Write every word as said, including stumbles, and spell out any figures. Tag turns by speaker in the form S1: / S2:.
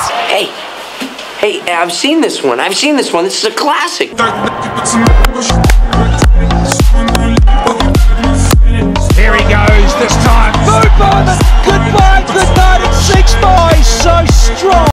S1: Hey, hey, I've seen this one. I've seen this one. This is a classic.